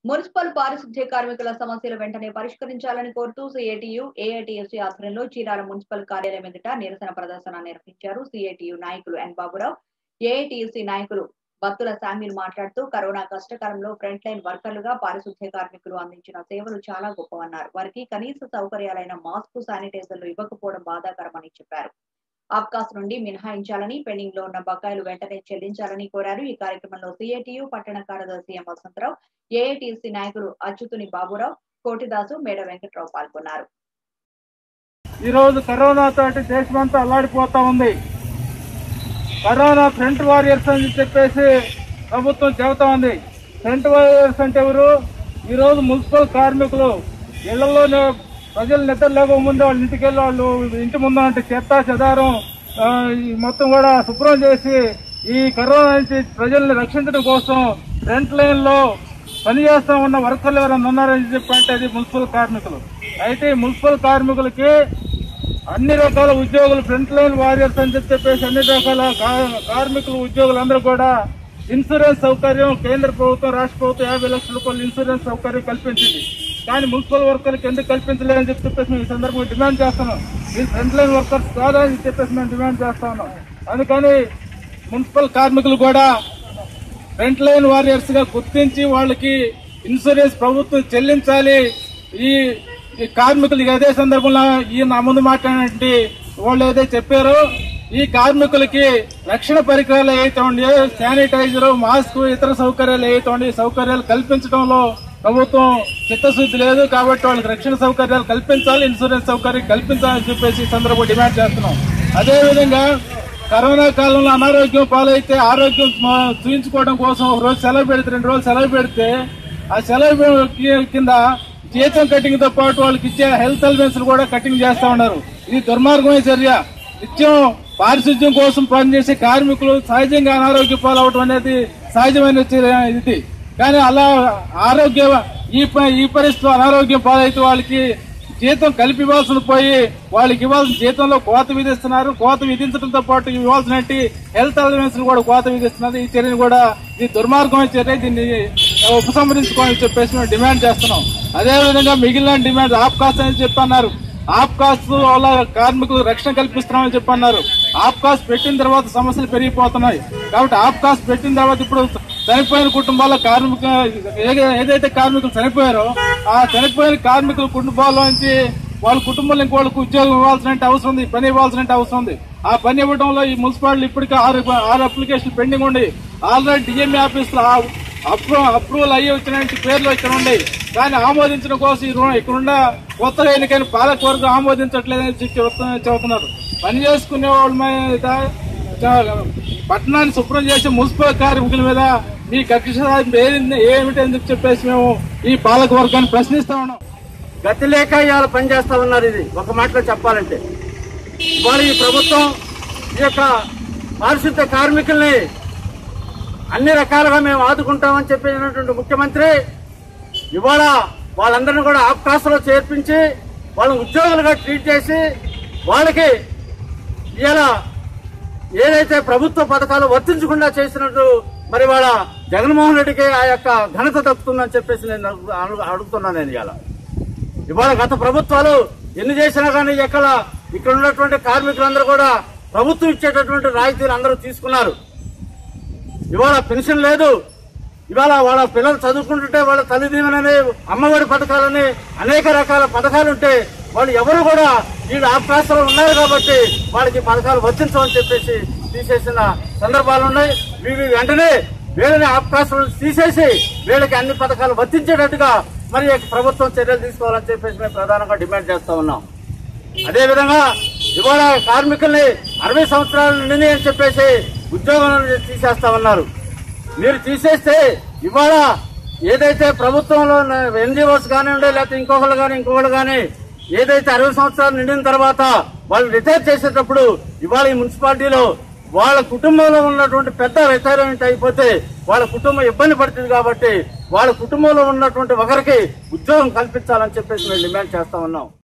Municipal పారిశుద్ధ్య కార్మికుల సమస్యలు వెంటనే పరిష్కరించాలని కోరుతూ సిఐటియు, ఏఐటియుసి ఆధ్వర్యంలో చీరాల మున్సిపల్ కార్యాలయం ఎదుట నిరసన ప్రదర్శన నిర్వహించారు. సిఐటియు నాయకులు ఎన్ బాబురావు, ఏఐటియుసి నాయకులు బత్తుల శామ్యూల్ మాట్లాడుతూ కరోనా కష్టకాలంలో ఫ్రంట్ లైన్ వర్కర్లుగా పారిశుద్ధ్య కార్మికులు అందించిన సేవలు చాలా గొప్పవన్నారు. వారికి కనీస సౌకర్యాలైన మాస్క్, శానిటైజర్లు ఇవ్వకపోవడం బాధాకరమని చెప్పారు. ఆబ్కాస్ నుండి మినహాయించాలని, పెండింగ్ లో ఉన్న బకాయిలు వెంటనే చెల్లించాలని కోరారు. ఈ కార్యక్రమంలో సిఐటియు పట్టణ కార్యదర్శి ఎం వసంతరావు, ఏఐటిసి నాయకులు అచ్యుతుని బాబురావు, కోటిదాసు, మేడ వెంకట్రావు పాల్గొన్నారు. ఈ రోజు కరోనా తోటి దేశమంతా అల్లాడిపోతా ఉంది. కరోనా ఫ్రంట్ వారియర్స్ అని చెప్పేసి ప్రభుత్వం చెబుతా ఉంది. ఫ్రంట్ వారియర్స్ అంటే ఎవరు? ఈ రోజు మున్సిపల్ కార్మికులు ఇళ్లలోనే ప్రజలు నిద్ర లేక ముందు వాళ్ళ ఇంటికి వెళ్ళి వాళ్ళు ఇంటి ముందు అంటే చెత్త చెదారం మొత్తం కూడా శుభ్రం చేసి ఈ కరోనా నుంచి ప్రజల్ని రక్షించడం కోసం ఫ్రంట్ లైన్ లో పనిచేస్తా ఉన్న వర్కర్లు ఎవరైనా ఉన్నారని చెప్పంటే అది మున్సిపల్ కార్మికులు. అయితే మున్సిపల్ కార్మికులకి అన్ని రకాల ఉద్యోగులు, ఫ్రంట్ లైన్ వారియర్స్ అని చెప్పేసి అన్ని రకాల కార్మికులు ఉద్యోగులందరూ కూడా ఇన్సూరెన్స్ సౌకర్యం కేంద్ర ప్రభుత్వం, రాష్ట్ర ప్రభుత్వం 50 లక్షల రూపాయలు ఇన్సూరెన్స్ సౌకర్యం కల్పించింది. కానీ మున్సిపల్ వర్కర్లకు ఎందుకు కల్పించలేదని చెప్పేసి మేము ఈ సందర్భంగా డిమాండ్ చేస్తున్నాం. ఈ ఫ్రంట్ లైన్ వర్కర్స్ కాదని చెప్పేసి మేము డిమాండ్ చేస్తా ఉన్నాం. అందుకని మున్సిపల్ కార్మికులు కూడా ఫ్రంట్ లైన్ వారియర్స్ గా గుర్తించి వాళ్ళకి ఇన్సూరెన్స్ ప్రభుత్వం చెల్లించాలి. ఈ కార్మికులు అదే సందర్భంలో నా ముందు మాట్లాడినట్టు వాళ్ళు ఏదైతే చెప్పారో ఈ కార్మికులకి రక్షణ పరికరాలు ఏవైతే ఉండే శానిటైజర్, మాస్క్, ఇతర సౌకర్యాలు ఏవైతే ఉండే సౌకర్యాలు కల్పించడంలో ప్రభుత్వం చిత్తశుద్ధి లేదు. కాబట్టి వాళ్ళకి రక్షణ సౌకర్యాలు కల్పించాలి, ఇన్సూరెన్స్ సౌకర్యం కల్పించాలని చెప్పేసి ఈ సందర్భంగా డిమాండ్ చేస్తున్నాం. అదేవిధంగా కరోనా కాలంలో అనారోగ్యం పాలైతే ఆరోగ్యం చూయించుకోవడం కోసం ఒక రోజు సెలవు పెడితే 2 రోజులు సెలవు పెడితే ఆ సెలవు కింద జీతం కటింగ్ తో పాటు వాళ్ళకి ఇచ్చే హెల్త్ అలవెన్స్ కూడా కటింగ్ చేస్తా ఉన్నారు. ఇది దుర్మార్గమైన చర్య. నిత్యం పారిశుద్ధ్యం కోసం పనిచేసే కార్మికులు సహజంగా అనారోగ్య పాలవడం అనేది సహజమైన చర్య ఇది. కానీ అలా ఈ పరిస్థితిలో అనారోగ్యం పాలైతే వాళ్ళకి జీతం కలిపి ఇవ్వాల్సిన పోయి వాళ్ళకి ఇవ్వాల్సిన జీతంలో కోత విధిస్తున్నారు. కోత విధించడంతో పాటు ఇవ్వాల్సిన హెల్త్ అలవెన్స్ కూడా కోత విధిస్తున్నారు. ఈ చర్యను కూడా ఇది దుర్మార్గమైన చర్య. దీన్ని ఉపసంహరించుకోవాలని చెప్పేసి మేము డిమాండ్ చేస్తున్నాం. అదేవిధంగా మిగిలిన డిమాండ్ ఆప్కాస్ అని చెప్పన్నారు. ఆప్కాస్ వల్ల కార్మికులు రక్షణ కల్పిస్తున్నామని చెప్పన్నారు. ఆప్కాస్ పెట్టిన తర్వాత సమస్యలు పెరిగిపోతున్నాయి. కాబట్టి ఆప్కాస్ పెట్టిన తర్వాత ఇప్పుడు చనిపోయిన కుటుంబాల ఏదైతే కార్మికులు చనిపోయారో ఆ చనిపోయిన కార్మికుల కుటుంబాల్లోంచి వాళ్ళ కుటుంబంలో ఇంకోళ్ళకి ఉద్యోగం ఇవ్వాల్సిన అవసరం ఉంది, పని ఇవ్వాల్సిన అవసరం ఉంది. ఆ పని ఇవ్వడంలో ఈ మున్సిపాలిటీ ఇప్పటికే 6 అప్లికేషన్లు పెండింగ్ ఉండి ఆల్రెడీ డిఎంఏ ఆఫీసులో అప్రూవల్ అయ్యి వచ్చిన పేర్లు ఇక్కడ ఉన్నాయి. కానీ ఆమోదించడం కోసం ఇక్కడున్న కొత్తగా ఎన్నికైన పాలకవర్గం ఆమోదించట్లేదని చెబుతున్నారు. పని చేసుకునే వాళ్ళ మీద, పట్టణాన్ని శుభ్రం చేసే మున్సిపల్ కార్మికుల మీద మీ కక్ష ఏమిటని చెప్పేసి మేము ఈ పాలకవర్గాన్ని ప్రశ్నిస్తా ఉన్నాం. గతి లేక ఇవాళ పనిచేస్తా ఉన్నారు. ఇది ఒక మాటలో చెప్పాలంటే ఇవాళ ఈ ప్రభుత్వం ఈ యొక్క పారిశుద్ధ్య కార్మికుల్ని అన్ని రకాలుగా మేము ఆదుకుంటామని చెప్పినటువంటి ముఖ్యమంత్రి ఇవాళ వాళ్ళందరినీ కూడా ఆప్కాస్లో చేర్పించి వాళ్ళని ఉద్యోగులుగా ట్రీట్ చేసి వాళ్ళకి ఇవాళ ఏదైతే ప్రభుత్వ పథకాలు వర్తించకుండా చేసినట్టు మరి వాళ్ళ జగన్మోహన్ రెడ్డికి ఆ యొక్క ఘనత దక్కుతుందని చెప్పేసి నేను అడుగుతున్నాను. నేను ఇవాళ గత ప్రభుత్వాలు ఎన్ని చేసినా కానీ ఇక్కడ ఉన్నటువంటి కార్మికులందరూ కూడా ప్రభుత్వం ఇచ్చేటటువంటి రాయితీలు అందరూ తీసుకున్నారు. ఇవాళ పెన్షన్ లేదు. ఇవాళ వాళ్ళ పిల్లలు చదువుకుంటుంటే వాళ్ళ తల్లిదీవెనని, అమ్మఒడి పథకాలని అనేక రకాల పథకాలుంటే వాళ్ళు ఎవరు కూడా వీళ్ళు ఆప్కాస్లో ఉన్నారు కాబట్టి వాళ్ళకి పథకాలు వర్తించమని చెప్పేసి తీసేసిన సందర్భాలు ఉన్నాయి. వెంటనే వీళ్ళని ఆప్కాస్లో తీసేసి వీళ్ళకి అన్ని పథకాలు వర్తించేటట్టుగా మరి ప్రభుత్వం చర్యలు తీసుకోవాలని చెప్పేసి మేము ప్రధానంగా డిమాండ్ చేస్తా ఉన్నాం. అదేవిధంగా ఇవాళ కార్మికుల్ని 60 సంవత్సరాలు నిండి అని చెప్పేసి ఉద్యోగం తీసేస్తా ఉన్నారు. మీరు తీసేస్తే ఇవాళ ఏదైతే ప్రభుత్వంలో ఎన్జిఓస్ కానివ్వండి, లేకపోతే ఇంకొకళ్ళు కానీ ఏదైతే 60 సంవత్సరాలు నిండిన తర్వాత వాళ్ళు రిటైర్ చేసేటప్పుడు ఇవాళ ఈ మున్సిపాలిటీలో వాళ్ళ కుటుంబంలో ఉన్నటువంటి పెద్ద రిటైర్మెంట్ అయిపోతే వాళ్ళ కుటుంబం ఇబ్బంది పడుతుంది. కాబట్టి వాళ్ళ కుటుంబంలో ఉన్నటువంటి ఒకరికి ఉద్యోగం కల్పించాలని చెప్పేసి మేము డిమాండ్ చేస్తా ఉన్నాం.